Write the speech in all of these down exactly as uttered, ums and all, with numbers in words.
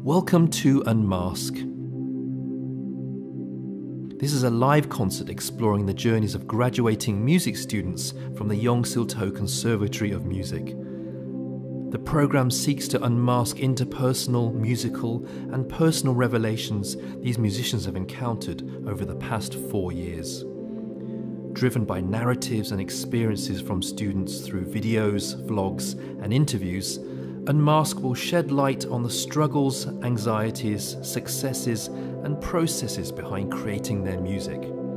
Welcome to Unmask. This is a live concert exploring the journeys of graduating music students from the Yong Sil-to Conservatory of Music. The program seeks to unmask interpersonal, musical, and personal revelations these musicians have encountered over the past four years. Driven by narratives and experiences from students through videos, vlogs, and interviews, Unmask will shed light on the struggles, anxieties, successes, and processes behind creating their music.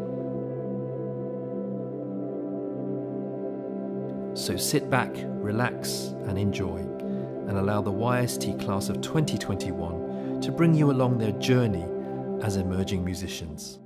So sit back, relax, and enjoy, and allow the Y S T class of twenty twenty-one to bring you along their journey as emerging musicians.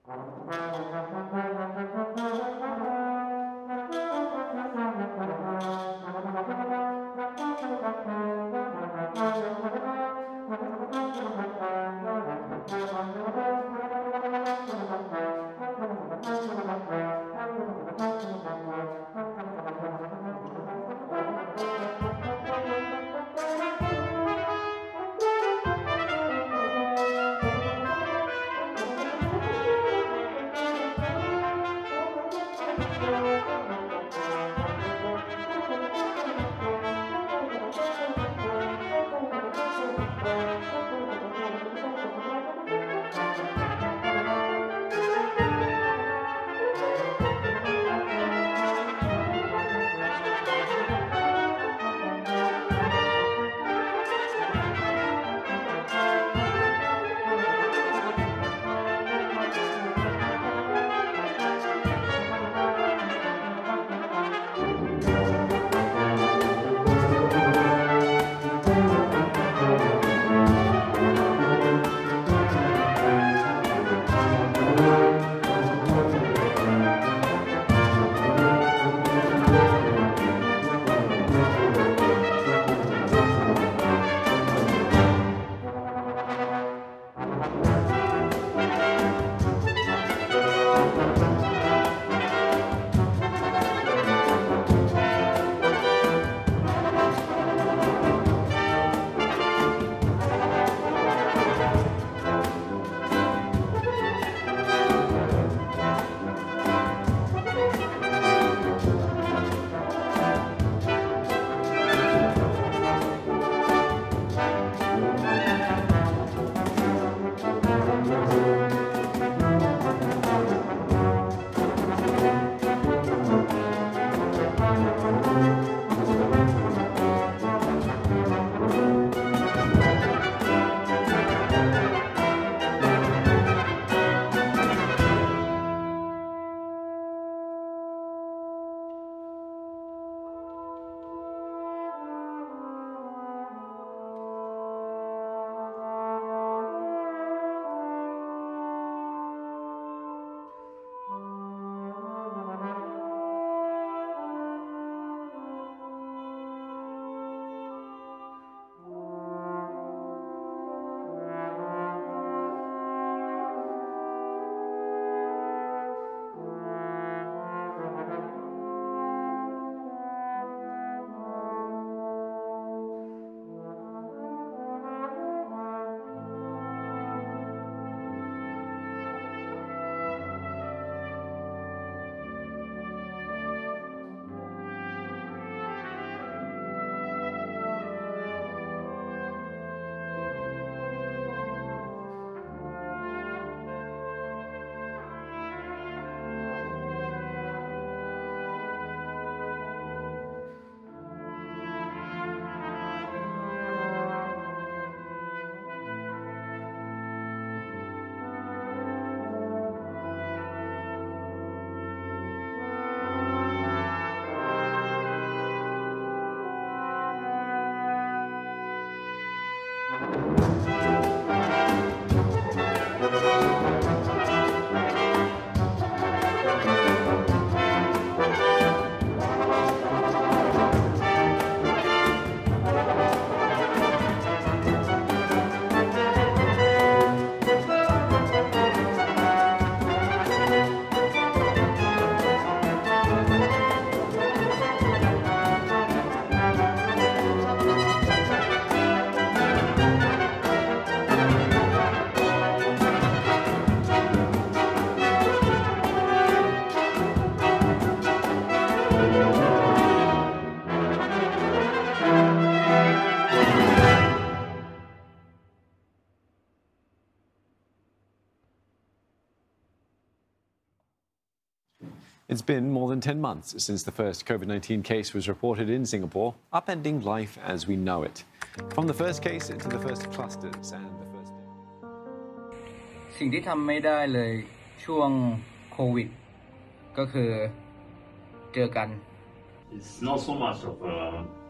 It's been more than ten months since the first COVID nineteen case was reported in Singapore, upending life as we know it. From the first case to the first clusters and the first... สิ่งที่ทำไม่ได้เลยช่วงโควิดก็คือเจอกัน It's not so much of a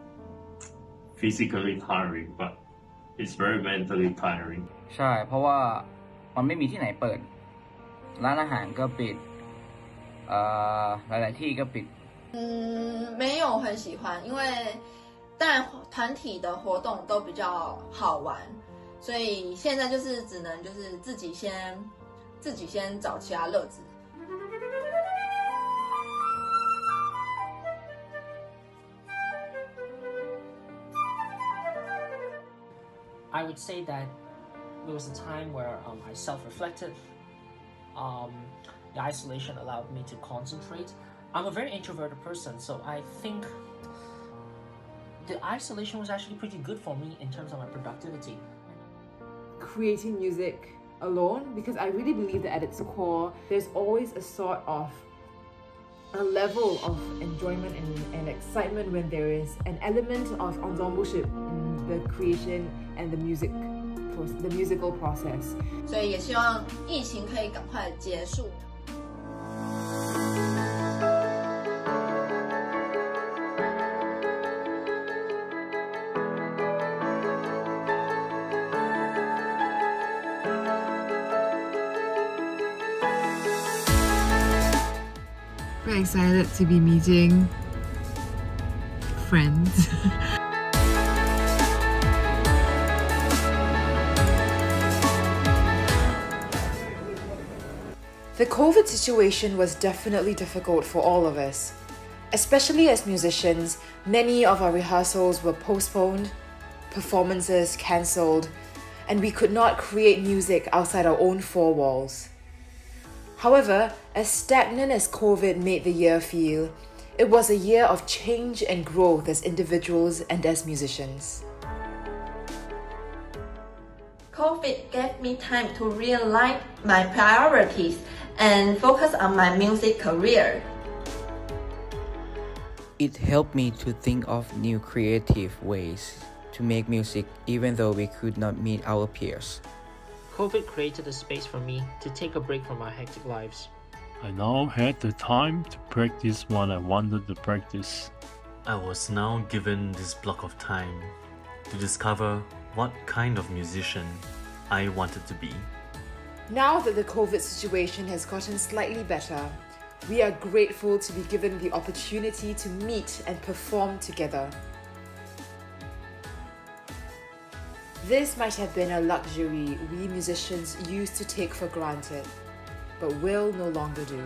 physically tiring, but it's very mentally tiring. ใช่เพราะว่ามันไม่มีที่ไหนเปิดร้านอาหารก็ปิดเอ่อหลายๆที่ก็ปิด嗯，没有很喜欢，因为当然团体的活动都比较好玩，所以现在就是只能就是自己先自己先找其他乐子。 I would say that there was a time where um, I self-reflected. Um, the isolation allowed me to concentrate. I'm a very introverted person, so I think the isolation was actually pretty good for me in terms of my productivity. Creating music alone, because I really believe that at its core, there's always a sort of a level of enjoyment and, and excitement when there is an element of ensembleship in the creation and the music, the musical process. 所以也希望疫情可以赶快结束。 Very excited to be meeting friends. The COVID situation was definitely difficult for all of us. Especially as musicians, many of our rehearsals were postponed, performances cancelled, and we could not create music outside our own four walls. However, as stagnant as COVID made the year feel, it was a year of change and growth as individuals and as musicians. COVID gave me time to realign my priorities and focus on my music career. It helped me to think of new creative ways to make music even though we could not meet our peers. COVID created a space for me to take a break from our hectic lives. I now had the time to practice what I wanted to practice. I was now given this block of time to discover what kind of musician I wanted to be. Now that the COVID situation has gotten slightly better, we are grateful to be given the opportunity to meet and perform together. This might have been a luxury we musicians used to take for granted, but will no longer do.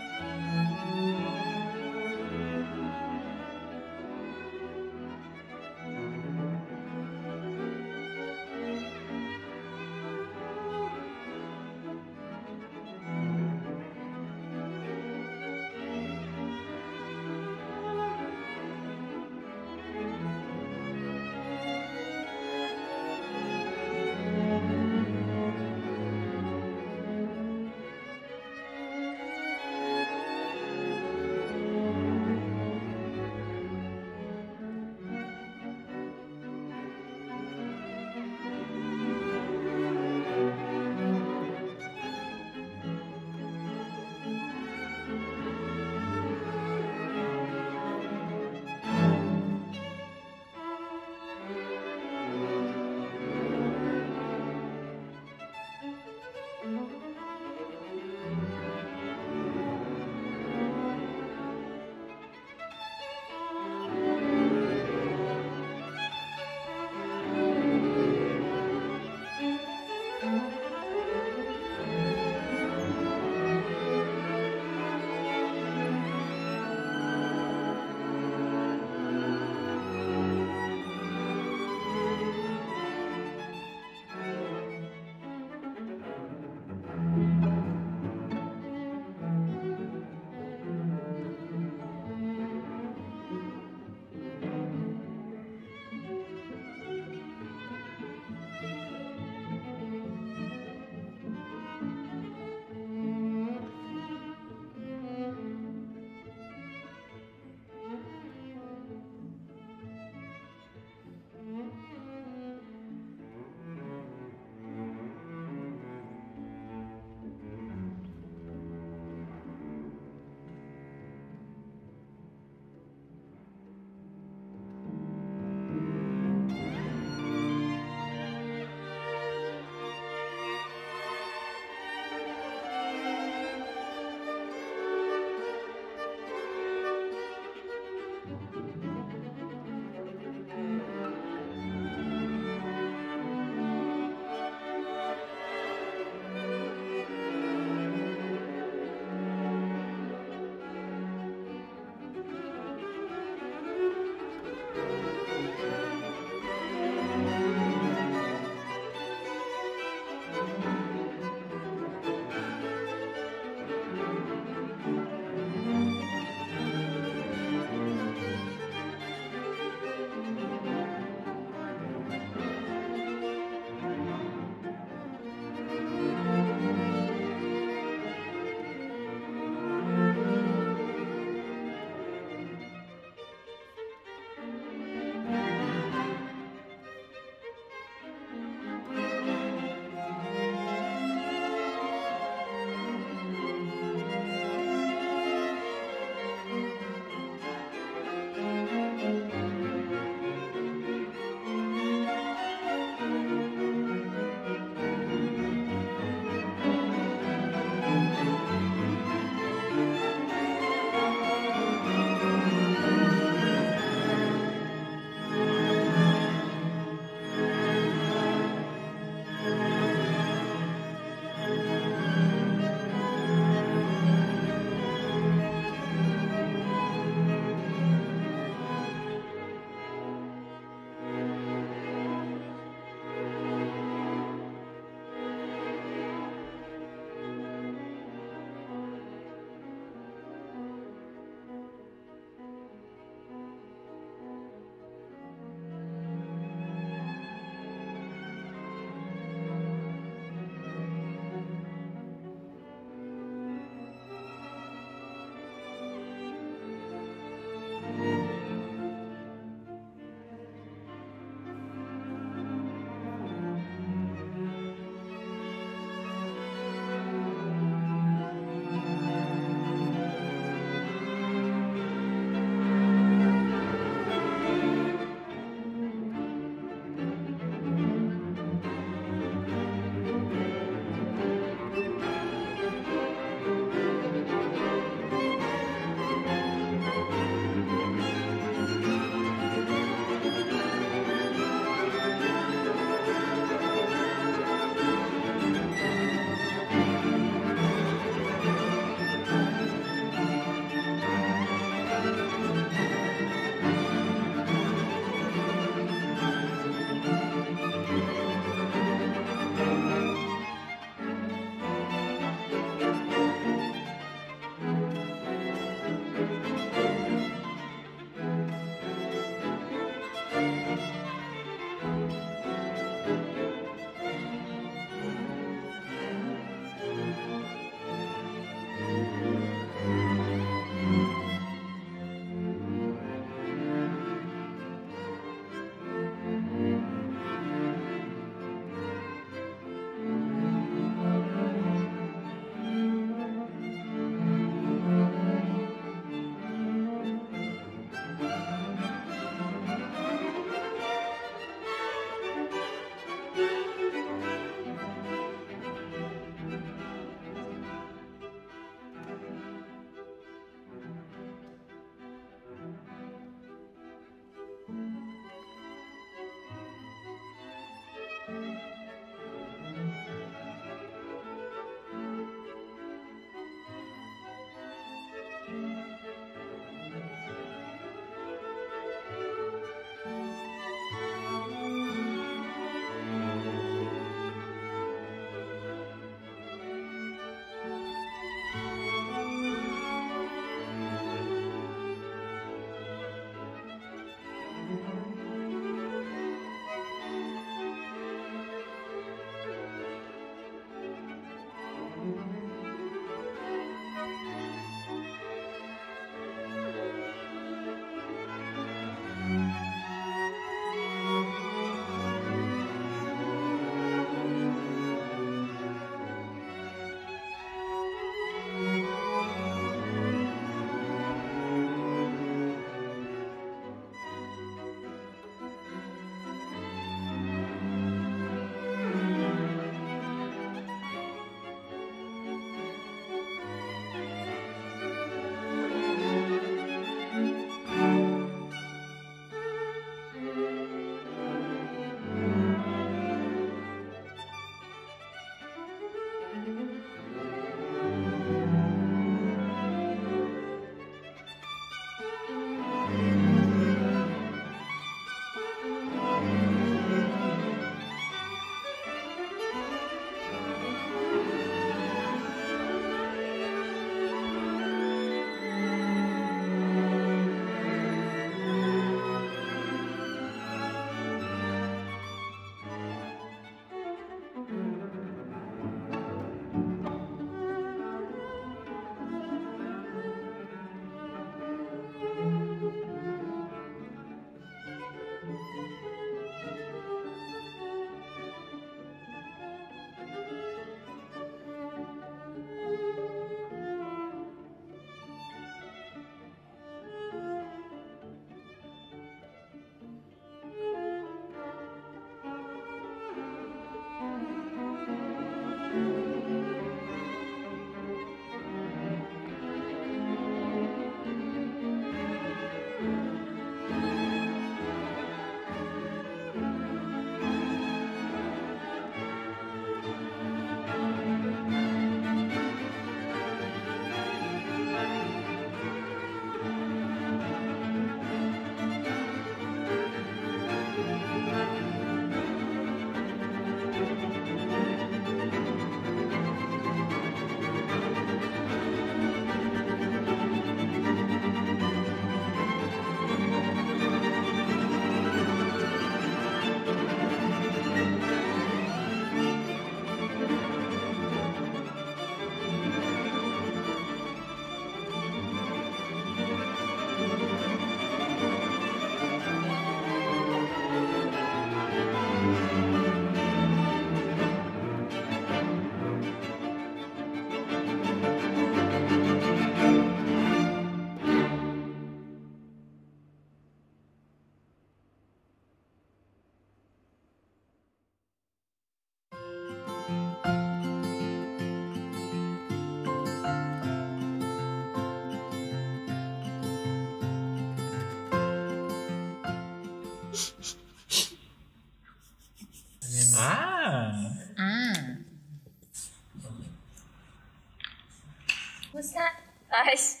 Nice.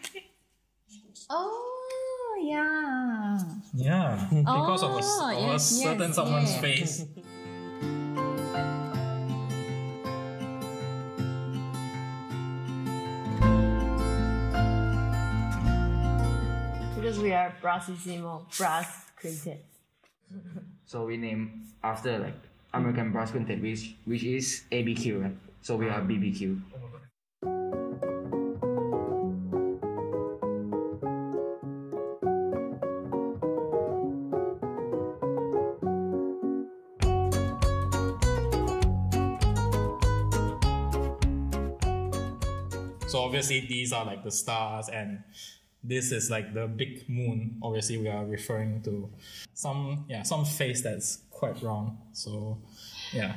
Oh, yeah. Yeah, because oh, of a, of yes, a certain yes, someone's yes. face. Because we are Brassissimo, Brass Quintet. So we name after like American Brass Quintet, which which is A B Q, right? So we are B B Q. So obviously these are like the stars, and this is like the big moon. Obviously we are referring to some yeah some face that's quite wrong. So yeah.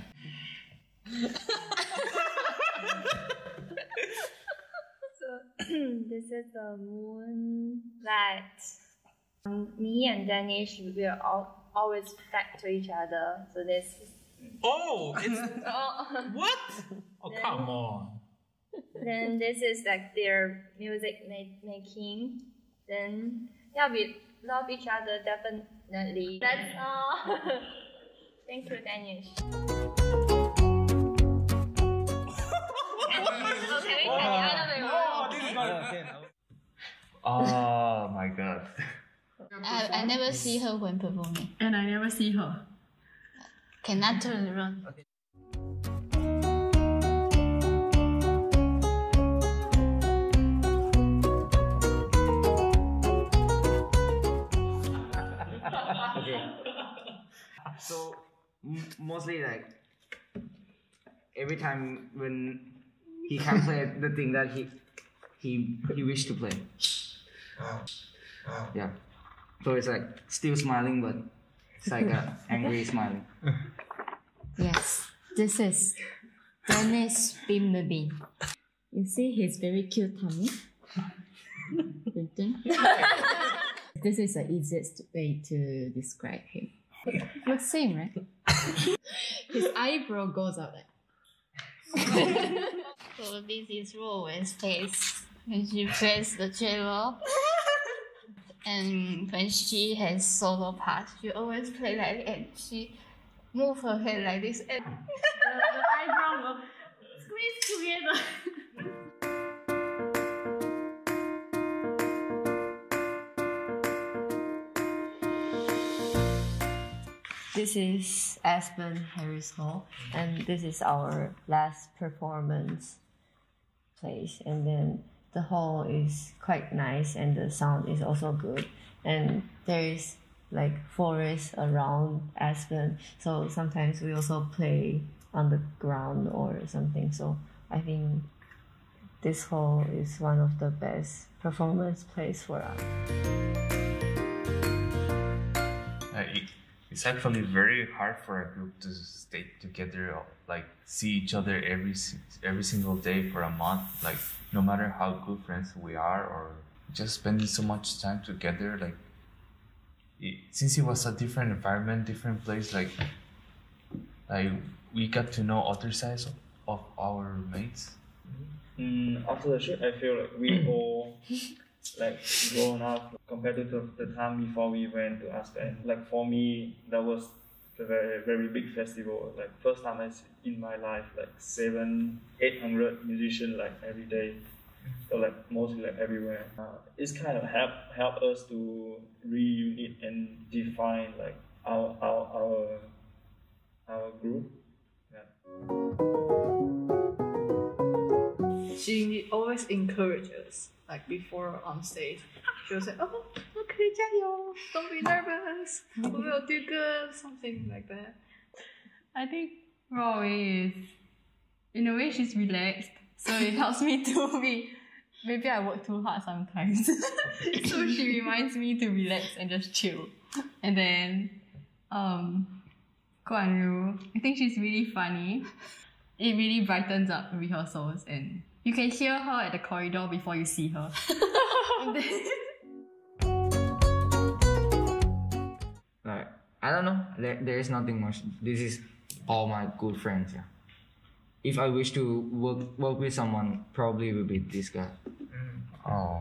So this is the moonlight. Um, me and Danish, we are all, always back to each other. So this is... Oh, it's oh. What? Oh, Then- come on. Then this is like their music ma- making. Then yeah, we love each other definitely. That's all. Thank you, Danish. Okay, okay, Oh my god. I, I never see her when performing. And I never see her. Cannot turn around. Okay. So m- mostly like every time when he can play the thing that he he he wished to play. Yeah. So it's like still smiling, but it's like a angry smiling. Yes, this is Dennis Bimmerby. You see his very cute tummy? This is the easiest way to describe him. Looks same, right? His eyebrow goes up like. So this is Rowan's face when she plays the cello. And when she has solo parts, she always play like that, and she move her head like this, and the, the eyebrow will squeeze together. This is Aspen Harris Hall, and this is our last performance place. And then the hall is quite nice, and the sound is also good. And there is like forest around Aspen, so sometimes we also play on the ground or something. So I think this hall is one of the best performance place for us. Uh, it, it's actually very hard for a group to stay together, like see each other every si- every single day for a month. Like no matter how good friends we are, or just spending so much time together. Like it, since it was a different environment, different place, like like we got to know other sides of, of our mates. Mm, after the shoot, I feel like we all like grown up compared to the, the time before we went to Aspen. Like for me, that was a very very big festival. Like first time I see in my life, like seven, eight hundred musicians like every day. So like mostly like everywhere. Uh, it's kind of help help us to reunite and define like our our our our group. She always encourages us, like before on stage. She'll say, "Oh, okay, 加油, don't be nervous, we will do good," something like that. I think Roy is, in a way, she's relaxed, so it helps me to be. Maybe I work too hard sometimes, so she reminds me to relax and just chill. And then, um, Guan Ru, I think she's really funny. It really brightens up rehearsals, and you can hear her at the corridor before you see her. And then, Like I don't know. There, there is nothing much. This is all my good friends. Yeah. If I wish to work work with someone, probably will be this guy. Mm. Oh.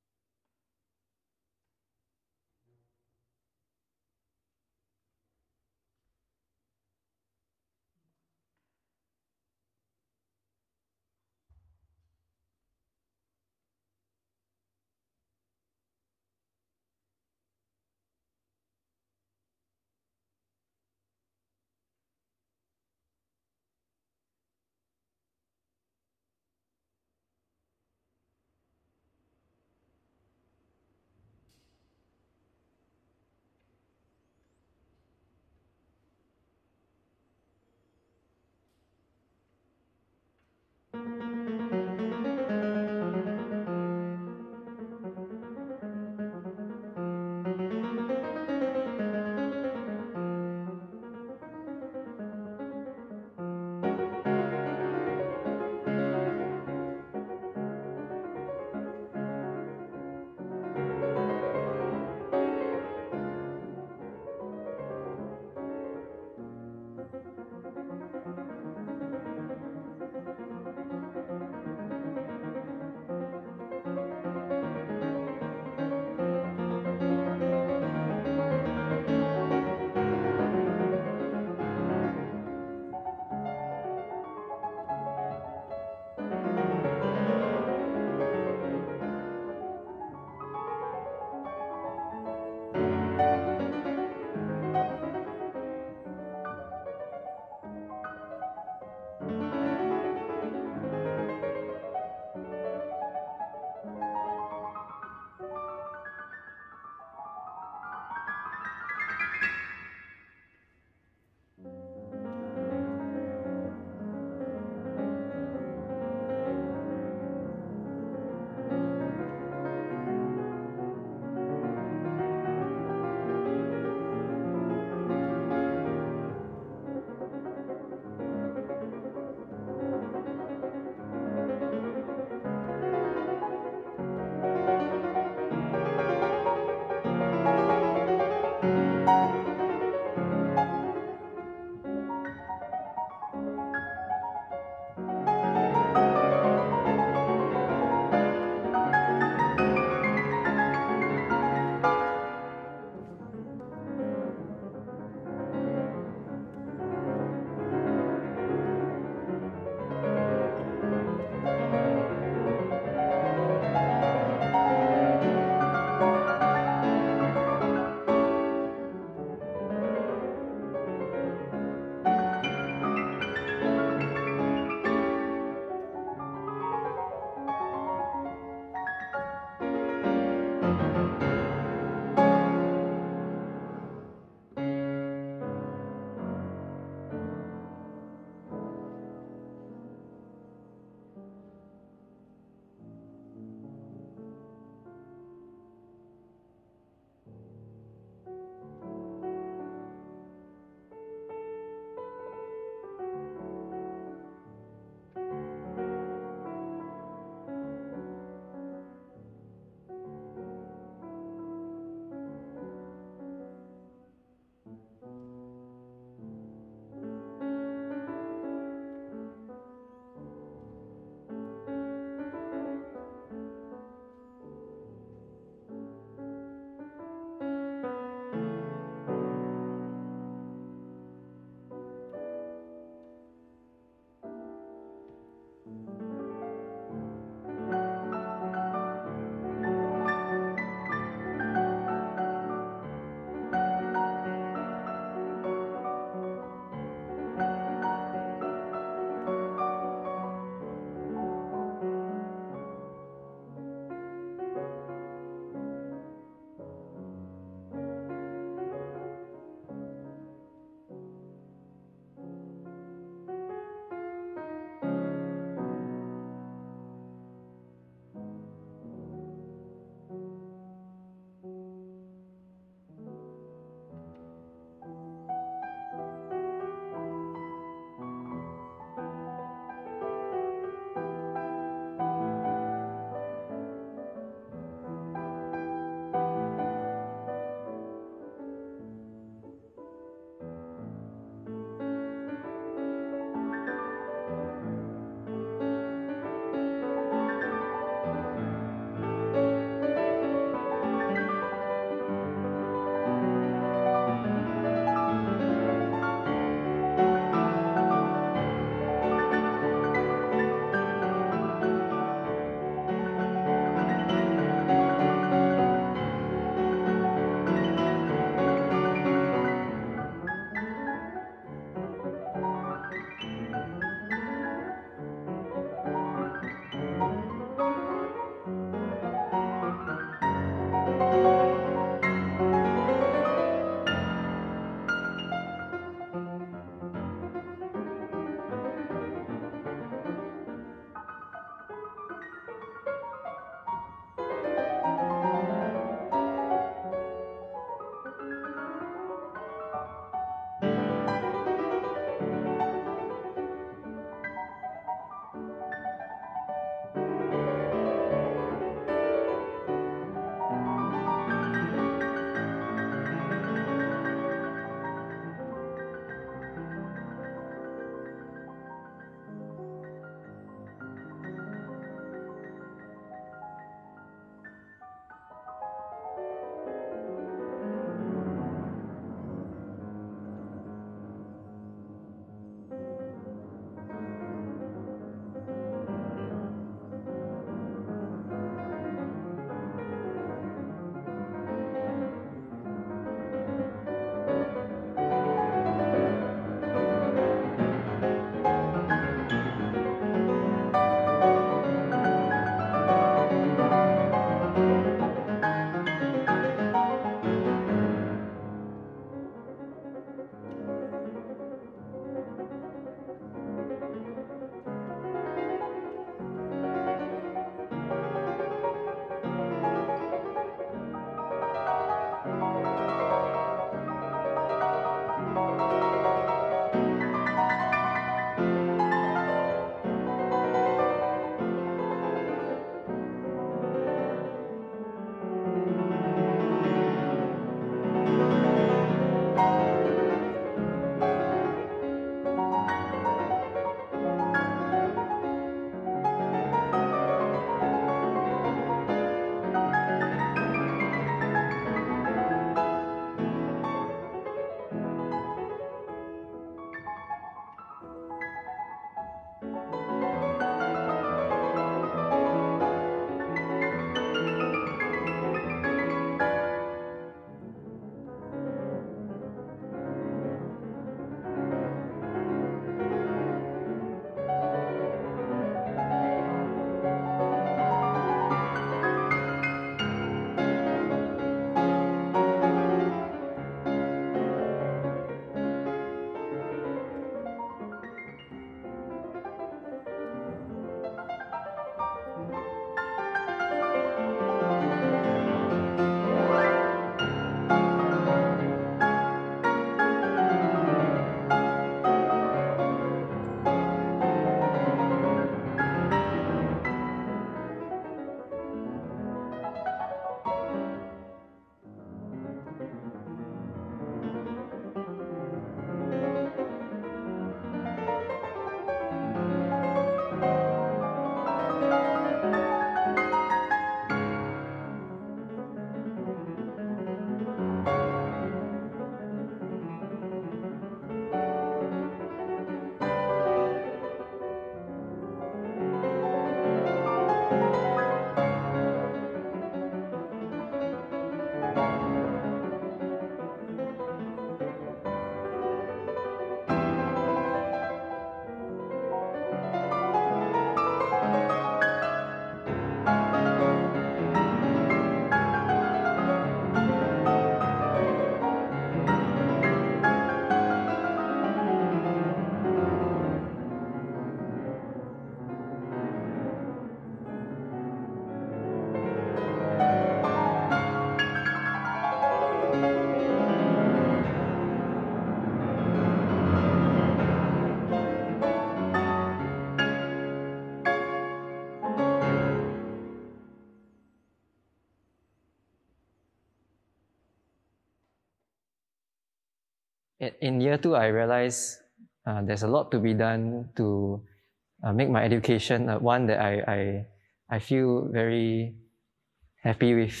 In year two, I realized uh, there's a lot to be done to uh, make my education uh, one that I, I, I feel very happy with.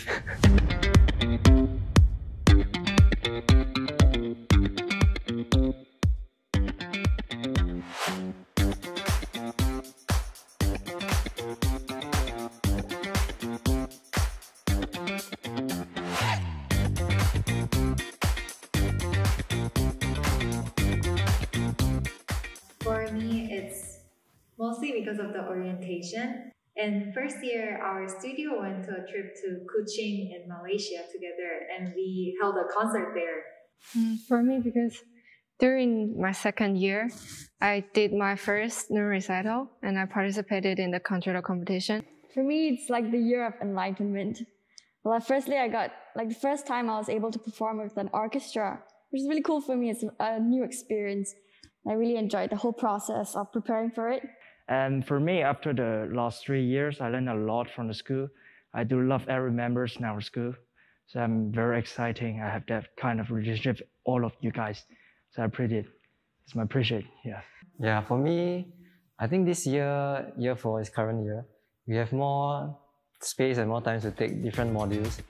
For me, it's mostly because of the orientation. In first year, our studio went to a trip to Kuching in Malaysia together, and we held a concert there. Mm, For me, because during my second year, I did my first new recital and I participated in the concerto competition. For me, it's like the year of enlightenment. Well, firstly, I got, like the first time I was able to perform with an orchestra, which is really cool for me. It's a new experience. I really enjoyed the whole process of preparing for it. And for me, after the last three years, I learned a lot from the school. I do love every members in our school. So I'm very exciting. I have that kind of relationship with all of you guys. So I appreciate it. It's my appreciate, yeah. Yeah, for me, I think this year, year four is current year. We have more space and more time to take different modules.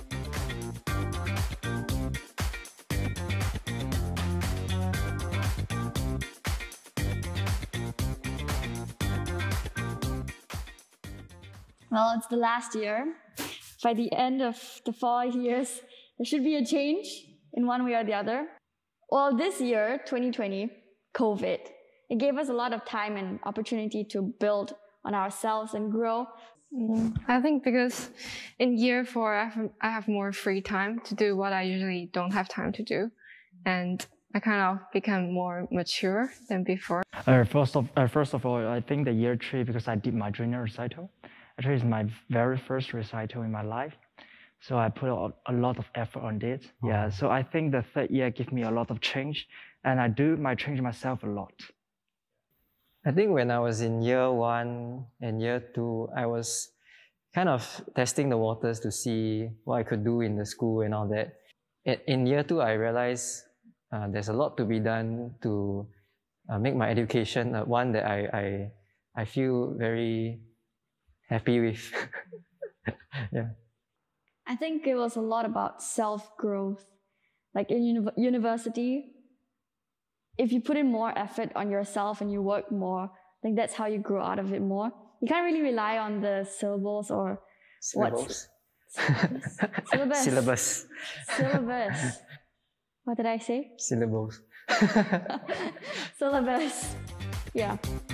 Well, it's the last year. By the end of the four years, there should be a change in one way or the other. Well, this year, twenty twenty, COVID, it gave us a lot of time and opportunity to build on ourselves and grow. Mm, I think because in year four, I have, I have more free time to do what I usually don't have time to do. And I kind of become more mature than before. Uh, first, of, uh, first of all, I think the year three, because I did my junior recital. Actually, it's my very first recital in my life. So I put a, a lot of effort on it. Oh. Yeah, so I think the third year gave me a lot of change. And I do my change myself a lot. I think when I was in year one and year two, I was kind of testing the waters to see what I could do in the school and all that. In year two, I realized uh, there's a lot to be done to uh, make my education uh, one that I, I, I feel very happy with. Yeah. I think it was a lot about self-growth. Like in uni university, if you put in more effort on yourself and you work more, I think that's how you grow out of it more. You can't really rely on the syllables or Syllables. what's syllabus. Syllabus. Syllabus. What did I say? Syllables. Syllabus. Yeah.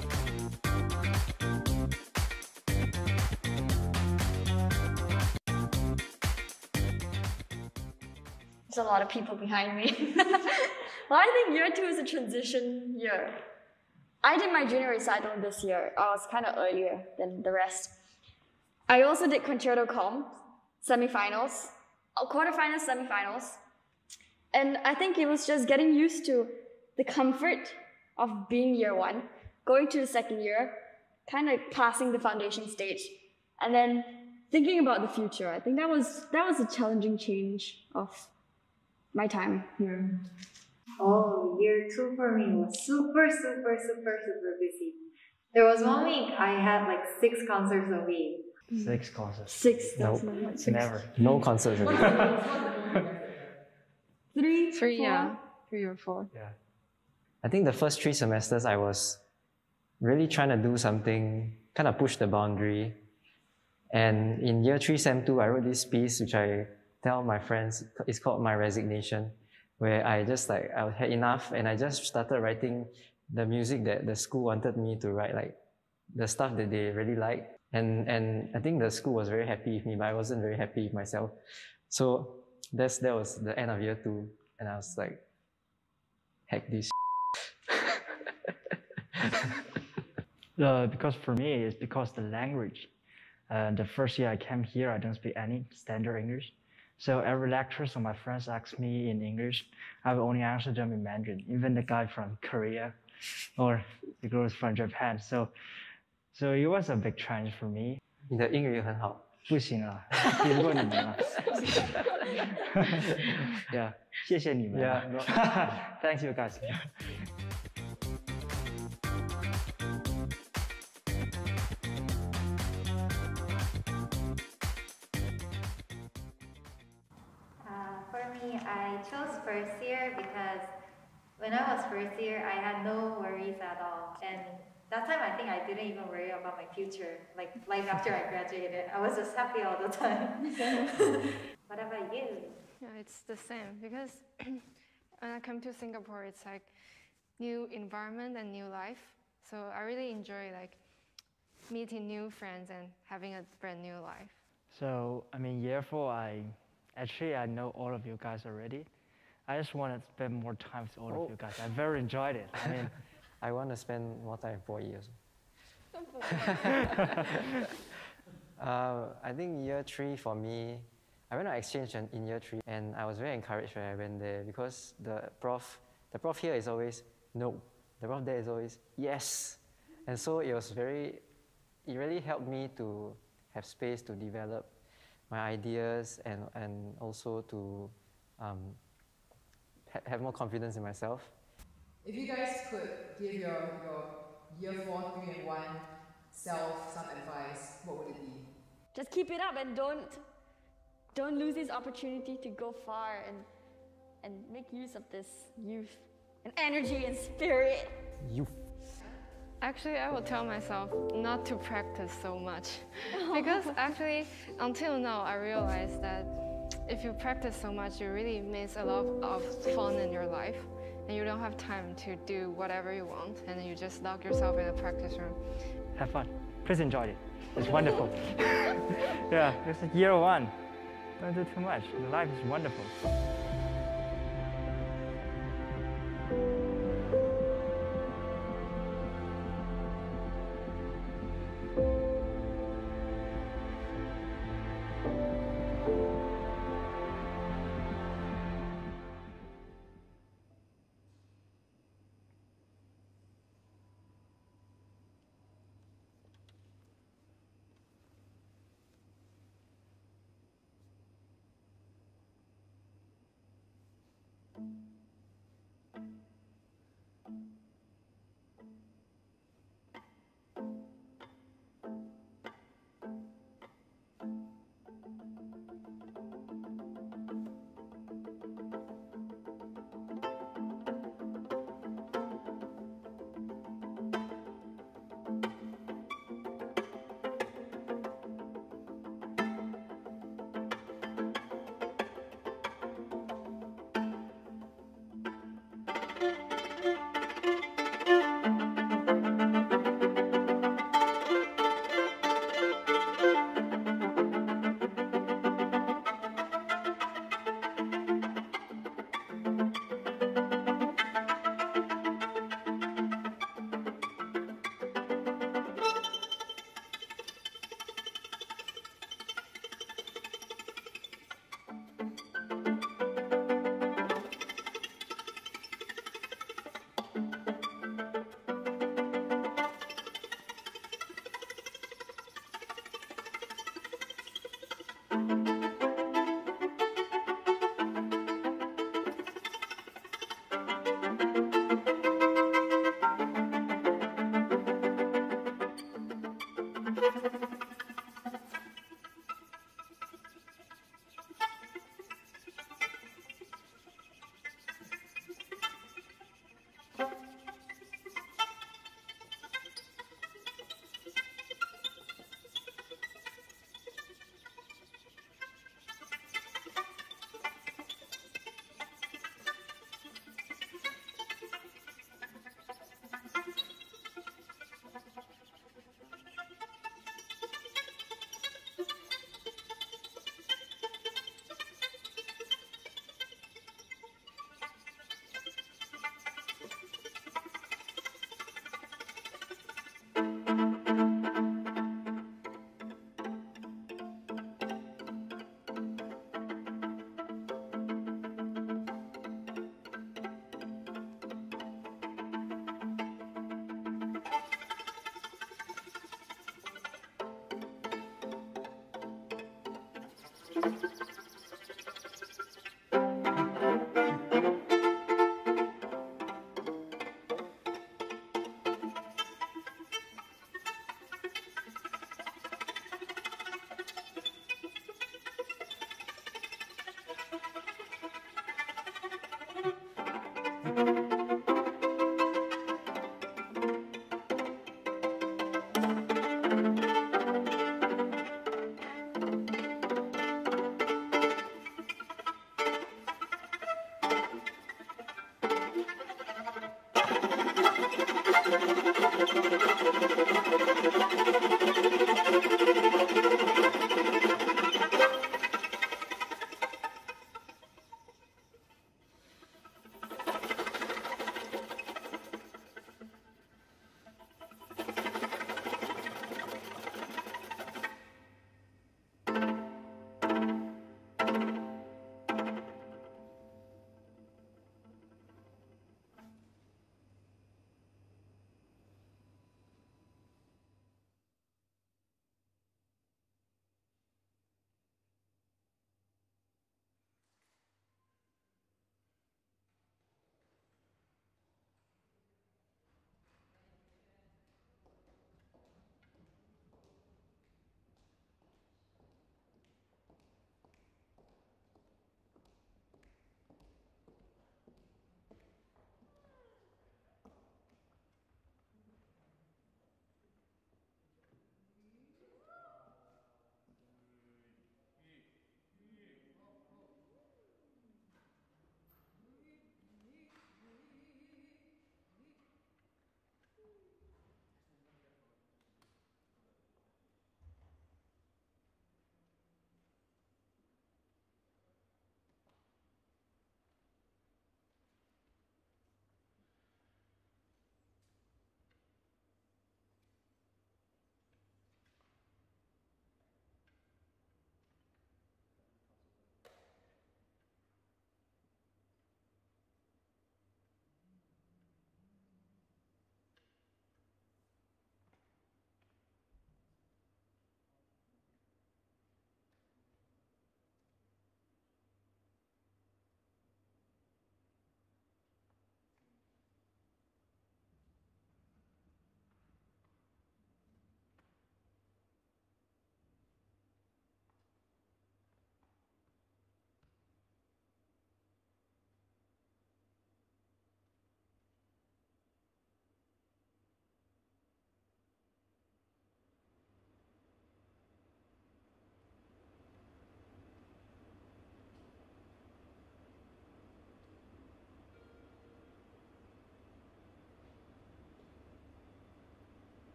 There's a lot of people behind me. Well, I think year two is a transition year. I did my junior recital this year. I was kind of earlier than the rest. I also did concerto com, semifinals, uh, quarterfinals, semifinals. And I think it was just getting used to the comfort of being year one, going to the second year, kind of passing the foundation stage, and then thinking about the future. I think that was that was a challenging change of my time here. Oh, year two for me was super, super, super, super busy. There was one week I had like six concerts a week. Six concerts. Six, that's Nope. not six. Never. No concerts. Three, Three, four? yeah. Three or four. Yeah. I think the first three semesters I was really trying to do something, kind of push the boundary. And in year three, sem two, I wrote this piece which I tell my friends, it's called My Resignation, where I just like, I had enough and I just started writing the music that the school wanted me to write, like the stuff that they really liked. And, and I think the school was very happy with me, but I wasn't very happy with myself. So that's, that was the end of year two. And I was like, heck this. Uh, because for me, it's because the language. Uh, the first year I came here, I don't speak any standard English. So every lecture, so my friends ask me in English, I will only answer them in Mandarin. Even the guy from Korea or the girls from Japan. So, so it was a big challenge for me. 你的英语很好。 不行了，比不过你们了。yeah， 谢谢你们。Yeah, thanks you guys. Uh, for me, I chose first year because when I was first year, I had no worries at all. And that time, I think I didn't even worry about my future. Like, like after I graduated, I was just happy all the time. What about you? Yeah, it's the same because when I come to Singapore, it's like new environment and new life. So I really enjoy like meeting new friends and having a brand new life. So, I mean, year four, I actually I know all of you guys already. I just want to spend more time with all Oh. of you guys. I very enjoyed it. I mean, I want to spend more time four years. uh, I think year three for me, I went on exchange in in year three, and I was very encouraged when I went there because the prof, the prof here is always no, the prof there is always yes, and so it was very, it really helped me to have space to develop my ideas and and also to um, ha have more confidence in myself. If you guys could give your, your year four, three, and one self some advice, what would it be? Just keep it up and don't don't lose this opportunity to go far and and make use of this youth and energy and spirit. Youth. Actually, I will tell myself not to practice so much because actually, until now, I realized that if you practice so much, you really miss a lot of fun in your life, and you don't have time to do whatever you want, and then you just lock yourself in a practice room. have fun. Please enjoy it. It's wonderful. Yeah, this is year one. Don't do too much. The life is wonderful.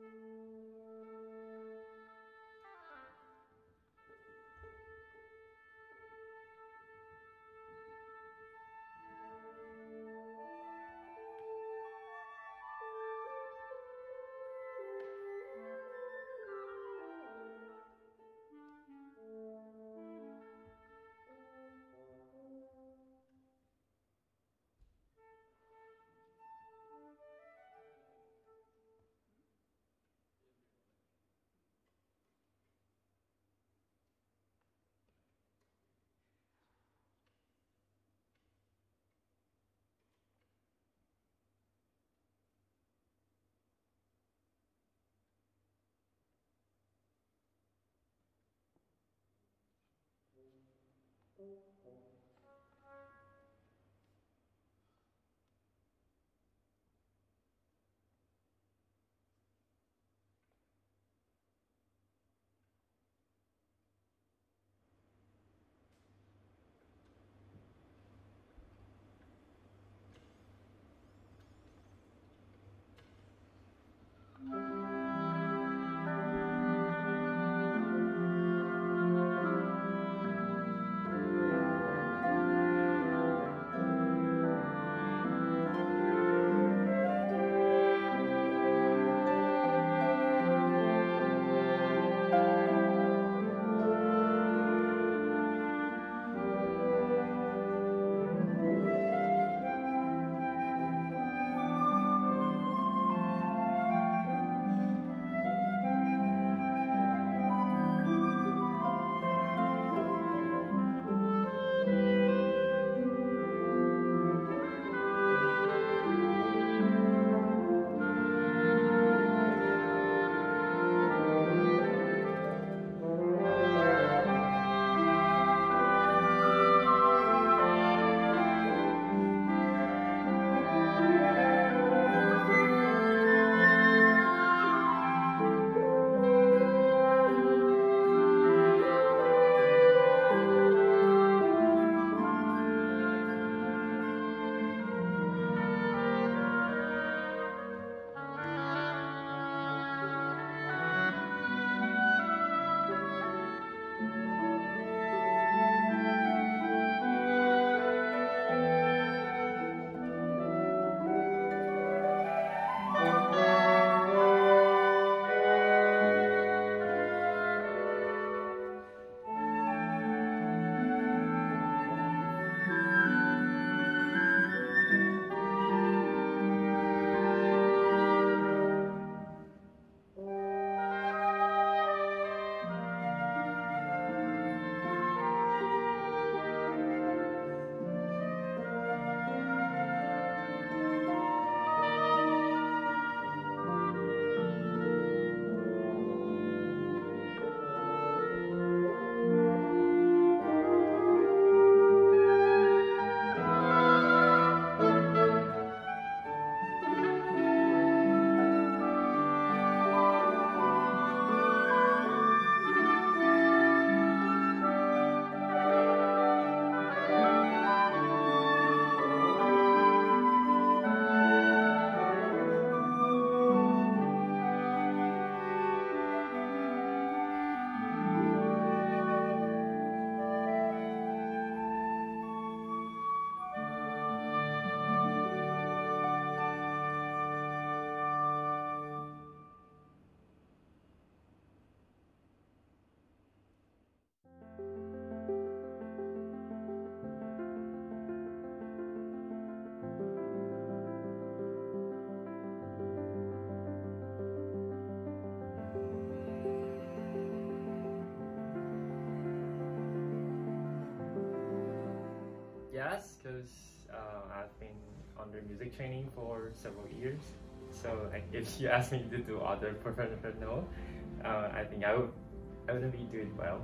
Yes, because uh, I've been under music training for several years. So like, if you ask me to do other professional, uh, I think I would I wouldn't be doing well.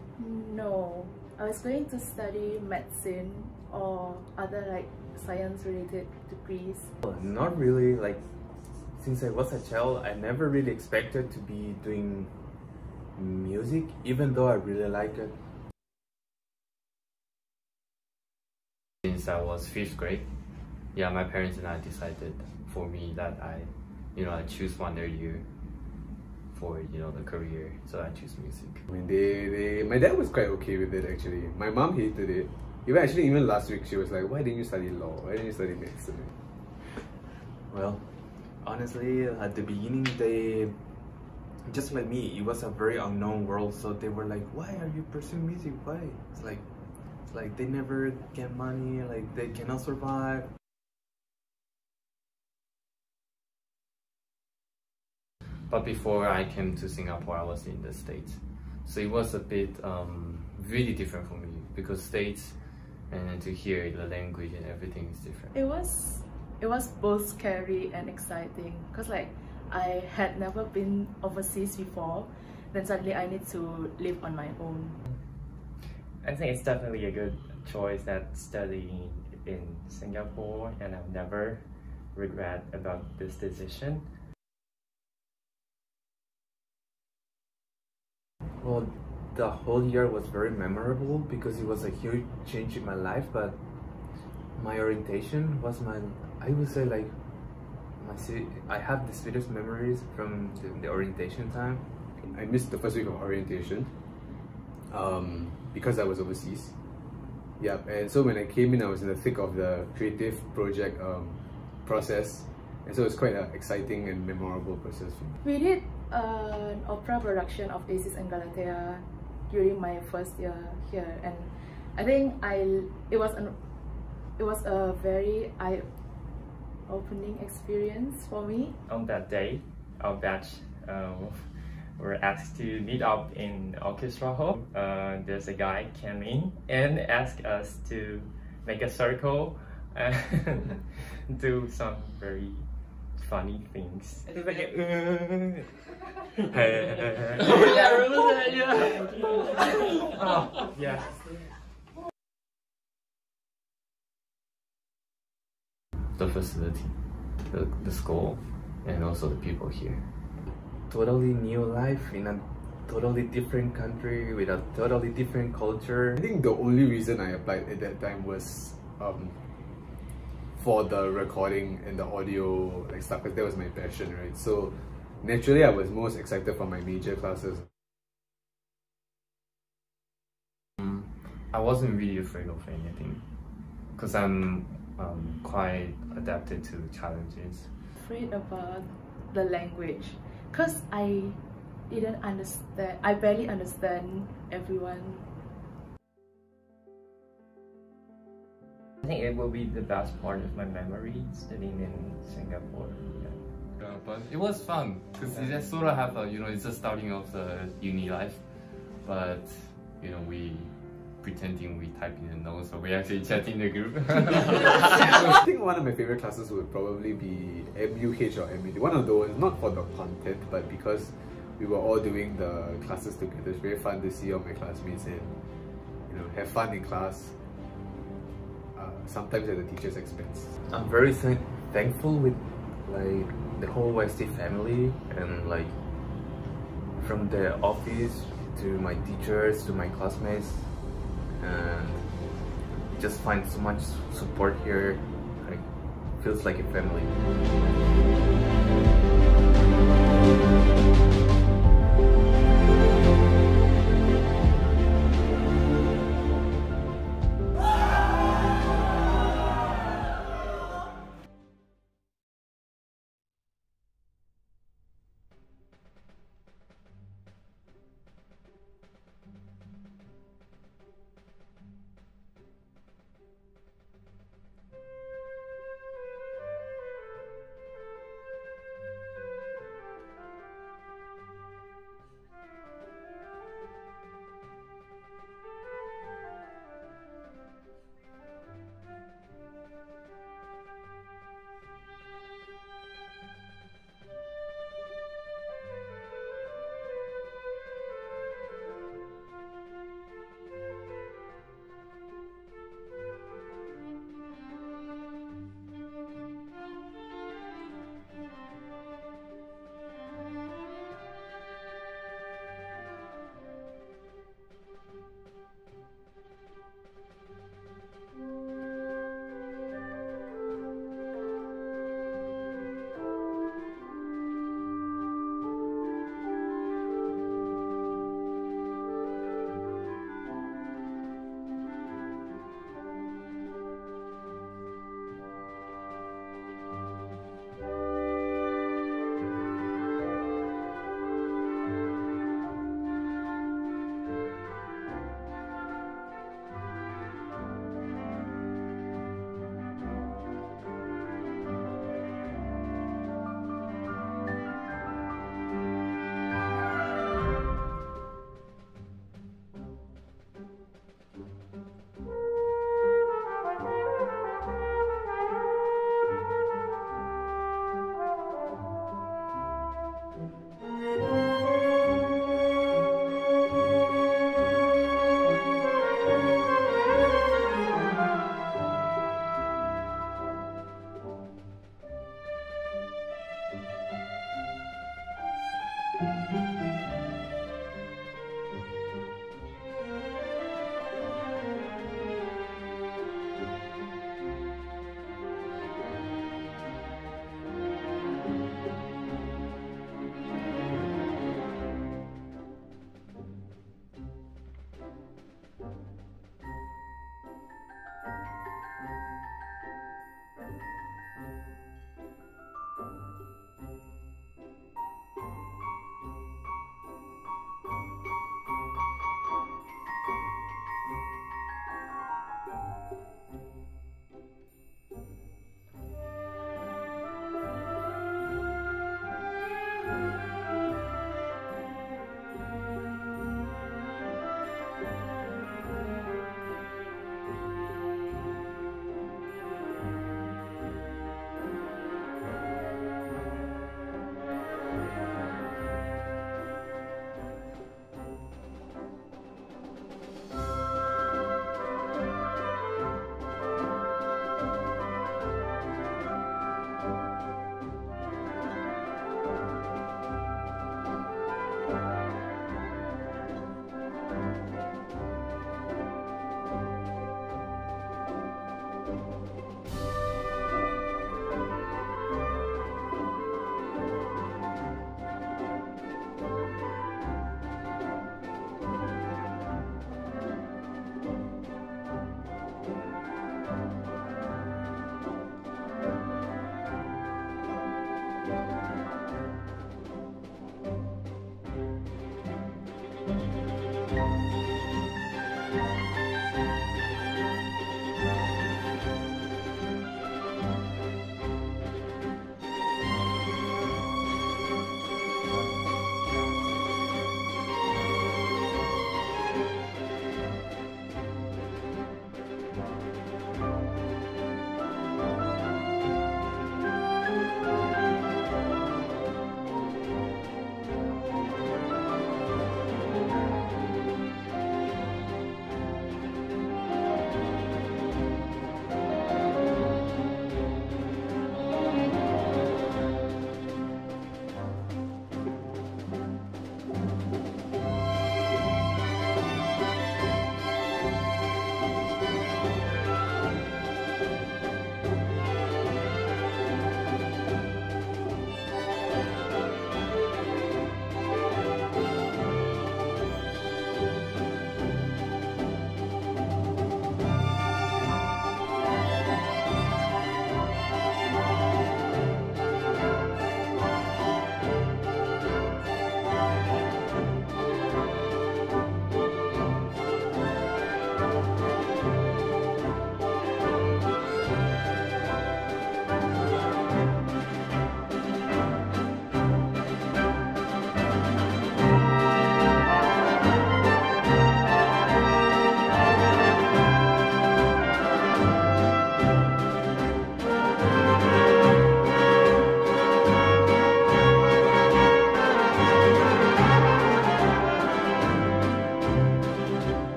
No, I was going to study medicine or other like science related degrees. Not really. Like, since I was a child, I never really expected to be doing music, even though I really like it. Since I was fifth grade, yeah, my parents and I decided for me that I, you know, I choose one their year for, you know, the career, so I choose music. I mean, they, they, my dad was quite okay with it actually. My mom hated it. Even actually, even last week, she was like, "Why didn't you study law? Why didn't you study medicine?" Well, honestly, at the beginning, they, just like me, it was a very unknown world. So they were like, "Why are you pursuing music? Why?" It's like, it's like they never get money. Like they cannot survive. But before I came to Singapore, I was in the States. So it was a bit um, really different for me because States and then to hear the language and everything is different. It was, it was both scary and exciting because like I had never been overseas before. Then suddenly I need to live on my own. I think it's definitely a good choice that studying in Singapore, and I've never regret about this decision. Well, the whole year was very memorable because it was a huge change in my life, but my orientation was my, I would say like, my I have the sweetest memories from the, the orientation time. I missed the first week of orientation um, because I was overseas. Yeah, and so when I came in, I was in the thick of the creative project um, process, and so it's quite an exciting and memorable process for me. We did uh, an opera production of Isis and Galatea during my first year here, and I think I it was an it was a very eye-opening experience for me. On that day, our batch uh, were asked to meet up in orchestra hall. Uh, there's a guy came in and asked us to make a circle and do some very funny things. It's like a, uh, oh, yeah, I remember that, yeah. Oh, yeah. The facility, the, the school, and also the people here. Totally new life in a totally different country with a totally different culture. I think the only reason I applied at that time was um, for the recording and the audio like stuff, because that was my passion, right? So naturally I was most excited for my major classes. Um, I wasn't really afraid of anything because I'm um, quite adapted to challenges. Afraid about the language because I didn't understand, I barely understand everyone. I think it will be the best part of my memory studying in Singapore. Yeah, yeah but it was fun because you just sort of have a, you know, it's the starting of the uni life, but you know, we pretending we type in the notes, so we actually chatting the group. I think one of my favorite classes would probably be M U H or M A D. One of those, not for the content, but because we were all doing the classes together. It's very fun to see all my classmates and, you know, have fun in class. Uh, sometimes at the teacher's expense. I'm very th thankful with like the whole Y S T family, and like from the office to my teachers to my classmates, and just find so much support here. Like feels like a family.